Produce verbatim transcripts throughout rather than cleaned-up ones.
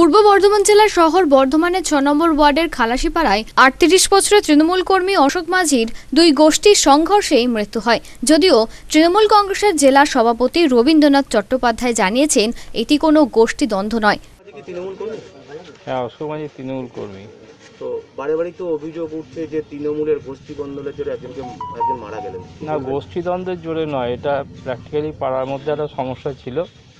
পূর্ব বর্ধমান জেলার শহর বর্ধমানের ছ নম্বর ওয়ার্ডের খালাসিপাড়ায় আটত্রিশ বছরের তৃণমূল কর্মী অশোক মাঝির দুই গোষ্ঠীর সংঘর্ষে মৃত্যু হয়। যদিও তৃণমূল কংগ্রেসের জেলা সভাপতি রবীন্দ্রনাথ চট্টোপাধ্যায় জানিয়েছেন এটি কোনো গোষ্ঠী দ্বন্দ্ব নয়। হ্যাঁ, অশোক মাঝি তৃণমূল কর্মী। তো বারে বারে তো অভিযোগ উঠছে যে তৃণমূলের গোষ্ঠী দ্বন্দ্বের জোরে একজনকে একজন মারা গেলেন। না, গোষ্ঠী দ্বন্দ্বের জোরে নয়, এটা প্র্যাকটিক্যালি পাড়ার মধ্যে একটা সমস্যা ছিল।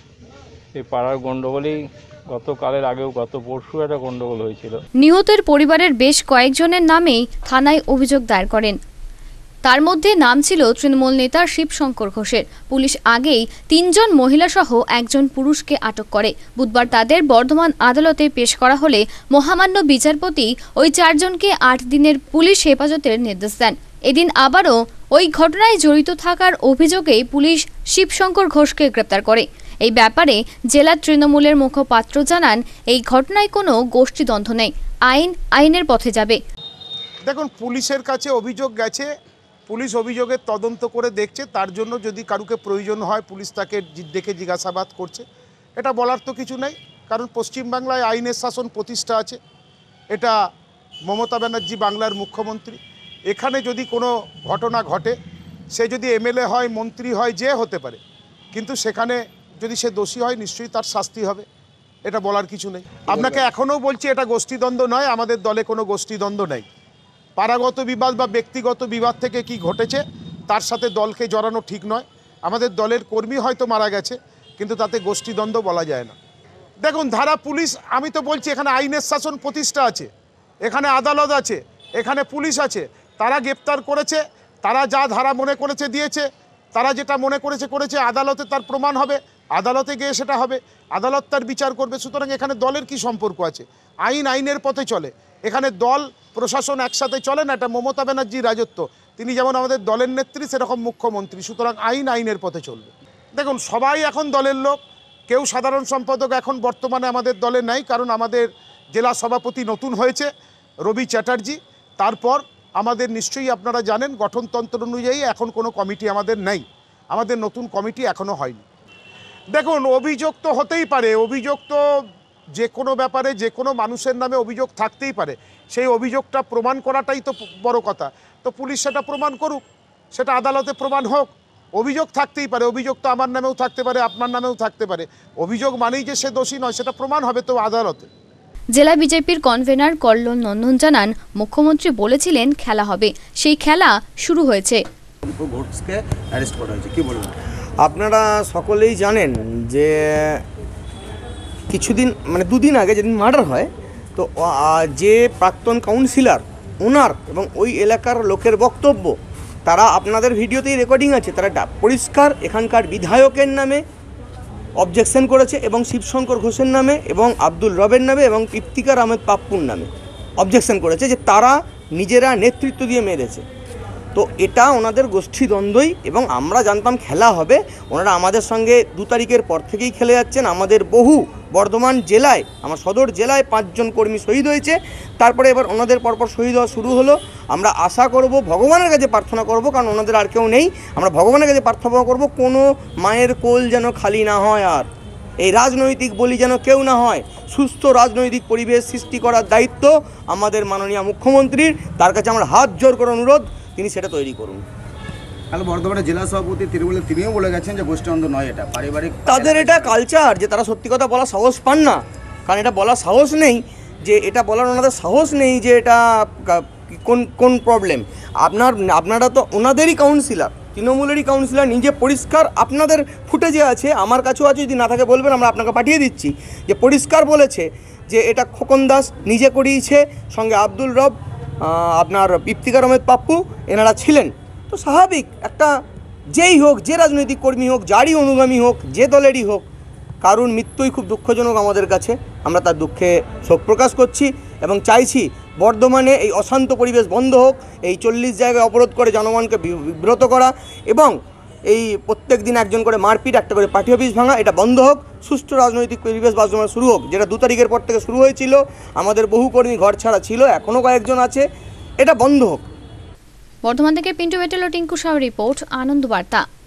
এই পাড়ার গন্ডগোলেই গতকালের আগেও গত পরশু একটা গন্ডগোল হয়েছিল। নিহতের পরিবারের বেশ কয়েকজনের নামেই থানায় অভিযোগ দায়ের করেন। তার মধ্যে নাম ছিল তৃণমূল নেতা শিবশঙ্কর ঘোষের। পুলিশ আগেই তিনজন মহিলা সহ একজন পুরুষকে আটক করে। বুধবার তাদের বর্ধমান আদালতে পেশ করা হলে মহামান্য বিচারপতি ওই চারজনকে আট দিনের পুলিশ হেফাজতের নির্দেশ দেন। এদিন আবারও ওই ঘটনায় জড়িত থাকার অভিযোগে পুলিশ শিবশঙ্কর ঘোষকে গ্রেপ্তার করে। এই ব্যাপারে জেলা তৃণমূলের মুখপাত্র জানান, এই ঘটনায় কোনো গোষ্ঠীদ্বন্দ্ব নেই, আইন আইনের পথে যাবে। দেখুন, পুলিশের কাছে অভিযোগ গেছে, পুলিশ অভিযোগের তদন্ত করে দেখছে, তার জন্য যদি কারুকে প্রয়োজন হয় পুলিশ তাকে ডেকে জিজ্ঞাসাবাদ করছে। এটা বলার তো কিছু নেই, কারণ পশ্চিমবাংলায় আইনের শাসন প্রতিষ্ঠা আছে। এটা মমতা ব্যানার্জি বাংলার মুখ্যমন্ত্রী। এখানে যদি কোনো ঘটনা ঘটে, সে যদি এমএলএ হয়, মন্ত্রী হয়, যে হতে পারে, কিন্তু সেখানে যদি সে দোষী হয় নিশ্চয়ই তার শাস্তি হবে। এটা বলার কিছু নেই। আপনাকে এখনও বলছি এটা গোষ্ঠীদ্বন্দ্ব নয়, আমাদের দলে কোনো গোষ্ঠীদ্বন্দ্ব নেই। পাড়াগত বিবাদ বা ব্যক্তিগত বিবাদ থেকে কি ঘটেছে তার সাথে দলকে জড়ানো ঠিক নয়। আমাদের দলের কর্মী হয়তো মারা গেছে, কিন্তু তাতে গোষ্ঠীদ্বন্দ্ব বলা যায় না। দেখুন, ধারা পুলিশ, আমি তো বলছি এখানে আইনের শাসন প্রতিষ্ঠা আছে, এখানে আদালত আছে, এখানে পুলিশ আছে। তারা গ্রেপ্তার করেছে, তারা যা ধারা মনে করেছে দিয়েছে, তারা যেটা মনে করেছে করেছে। আদালতে তার প্রমাণ হবে, আদালতে গিয়ে সেটা হবে, আদালত তার বিচার করবে। সুতরাং এখানে দলের কি সম্পর্ক আছে? আইন আইনের পথে চলে। এখানে দল প্রশাসন একসাথে চলে না, এটা মমতা ব্যানার্জির রাজত্ব। তিনি যেমন আমাদের দলের নেত্রী, সেরকম মুখ্যমন্ত্রী। সুতরাং আইন আইনের পথে চলবে। দেখুন, সবাই এখন দলের লোক, কেউ সাধারণ সম্পাদক এখন বর্তমানে আমাদের দলে নাই, কারণ আমাদের জেলা সভাপতি নতুন হয়েছে রবি চ্যাটার্জি। তারপর আমাদের নিশ্চয়ই আপনারা জানেন গঠনতন্ত্র অনুযায়ী এখন কোনো কমিটি আমাদের নেই, আমাদের নতুন কমিটি এখনও হয়নি। দেখুন, অভিযোগ তো হতেই পারে, অভিযোগ তো যে কোনো ব্যাপারে যে কোনো মানুষের নামে অভিযোগ থাকতেই পারে। সেই অভিযোগটা প্রমাণ করাটাই তো বড় কথা। তো পুলিশ সেটা প্রমাণ করুক, সেটা আদালতে প্রমাণ হোক। অভিযোগ থাকতেই পারে, অভিযোগ তো আমার নামেও থাকতে পারে, আপনার নামেও থাকতে পারে। অভিযোগ মানেই যে সে দোষী নয়, সেটা প্রমাণ হবে তো আদালতে। জেলা বিজেপির কনভেনার কল্লোল নন্দন জানান, মুখ্যমন্ত্রী বলেছিলেন খেলা হবে, সেই খেলা শুরু হয়েছে। ঘোষকে অ্যারেস্ট করা হয়েছে, কি বলবেন? আপনারা সকলেই জানেন যে কিছুদিন মানে দুদিন আগে যেদিন মার্ডার হয়, তো যে প্রাক্তন কাউন্সিলর ওনার এবং ওই এলাকার লোকের বক্তব্য, তারা আপনাদের ভিডিওতেই রেকর্ডিং আছে, তারা পরিষ্কার এখানকার বিধায়কের নামে অবজেকশন করেছে এবং শিবশঙ্কর ঘোষের নামে এবং আব্দুল রবের নামে এবং ইফতিকার আহমেদ পাপ্পুর নামে অবজেকশন করেছে যে তারা নিজেরা নেতৃত্ব দিয়ে মেরেছে। তো এটা ওনাদের গোষ্ঠীদ্বন্দ্বই, এবং আমরা জানতাম খেলা হবে। ওনারা আমাদের সঙ্গে দু তারিখের পর থেকেই খেলে যাচ্ছেন। আমাদের বহু বর্ধমান জেলায়, আমার সদর জেলায় পাঁচজন কর্মী শহীদ হয়েছে। তারপরে এবার ওনাদের পরপর শহীদ হওয়া শুরু হলো। আমরা আশা করব, ভগবানের কাছে প্রার্থনা করব, কারণ ওনাদের আর কেউ নেই, আমরা ভগবানের কাছে প্রার্থনা করব কোনো মায়ের কোল যেন খালি না হয়, আর এই রাজনৈতিক বলি যেন কেউ না হয়। সুস্থ রাজনৈতিক পরিবেশ সৃষ্টি করার দায়িত্ব আমাদের মাননীয় মুখ্যমন্ত্রীর। তার কাছে আমার হাত জোর করে অনুরোধ, তিনি সেটা তৈরি করুন। তাহলে বর্ধমানের জেলা সভাপতি তৃণমূলের তিনিও বলে গেছেন যে গোষ্ঠীদ্বন্দ্ব নয়, এটা পারিবারিক। তাদের এটা কালচার যে তারা সত্যি কথা বলার সাহস পান না, কারণ এটা বলার সাহস নেই, যে এটা বলার ওনাদের সাহস নেই যে এটা কোন কোন প্রবলেম। আপনার আপনারা তো ওনাদেরই কাউন্সিলর, তৃণমূলেরই কাউন্সিলর, নিজে পরিষ্কার আপনাদের ফুটেজে আছে, আমার কাছেও আছে, যদি না থাকে বলবেন, আমরা আপনাকে পাঠিয়ে দিচ্ছি, যে পরিষ্কার বলেছে যে এটা খোকন দাস নিজে করিয়েছে, সঙ্গে আব্দুল রব, আপনার ইফতিকার আহমেদ পাপ্পু, এনারা ছিলেন। তো স্বাভাবিক, একটা যেই হোক, যে রাজনৈতিক কর্মী হোক, যারই অনুগামী হোক, যে দলেরই হোক, কারণ মৃত্যুই খুব দুঃখজনক আমাদের কাছে। আমরা তার দুঃখে শোক প্রকাশ করছি এবং চাইছি বর্ধমানে এই অশান্ত পরিবেশ বন্ধ হোক। এই চল্লিশ জায়গায় অবরোধ করে জনগণকে বিব্রত করা এবং এই প্রত্যেক দিন একজন করে মারপিট, একটা করে পার্টি অফিস ভাঙা, এটা বন্ধ হোক। সুষ্ঠু রাজনৈতিক পরিবেশ বর্ধমানে শুরু হোক, যেটা দু তারিখের পর থেকে শুরু হয়েছিল। আমাদের বহু কর্মী ঘর ছাড়া ছিল, এখনও কয়েকজন আছে, এটা বন্ধ হোক। বর্ধমান থেকে পিন্টু ভেটেল ও টিঙ্কু সাউ রিপোর্ট, আনন্দ বার্তা।